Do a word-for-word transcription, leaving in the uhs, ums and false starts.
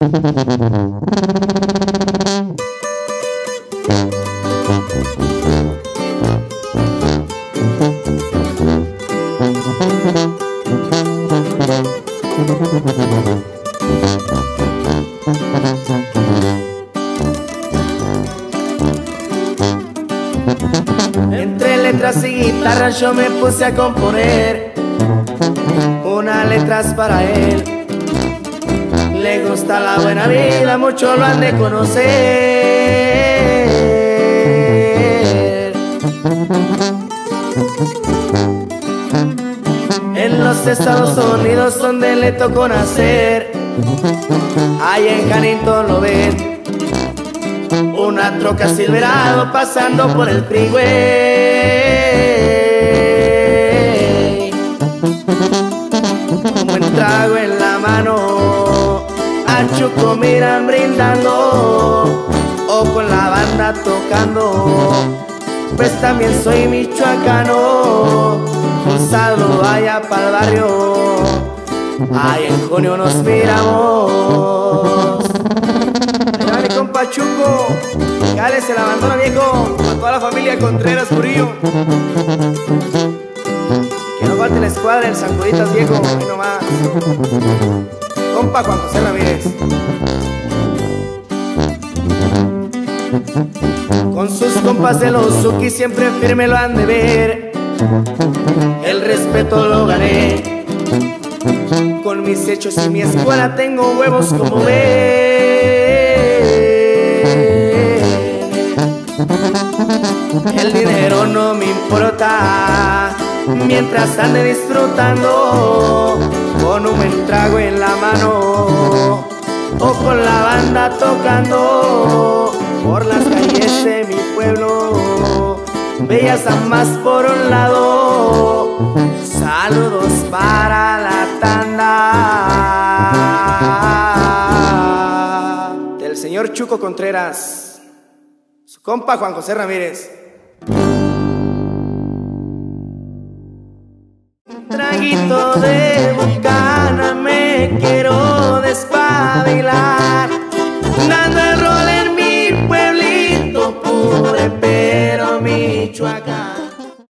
Entre letras y guitarras yo me puse a componer unas letras para él. Le gusta la buena vida, muchos lo han de conocer. En los Estados Unidos donde le tocó nacer, ahí en Huntington lo ven, una troca Silverado pasando por el freeway. Un buen trago en la mano, a Chuco miran brindando, o con la banda tocando, pues también soy michoacano. Un saludo allá para el barrio, ahí en junio nos miramos. Allá mi compa Chuco, Cale se la abandona viejo, a toda la familia Contreras Murillo. Que no falte la escuadra del Sanjuditas viejo, ahí nomás. Compa Juan José Ramírez. Con sus compas de los Zuki siempre firme lo han de ver, el respeto lo gané. Con mis hechos y mi escuela tengo huevos como ven. El dinero no me importa mientras ande disfrutando, con un buen trago en la mano o con la banda tocando por las calles de mi pueblo. Bellas damas por un lado, saludos para la tanda del señor Chuco Contreras, su compa Juan José Ramírez. Traguito de Bucana me quiero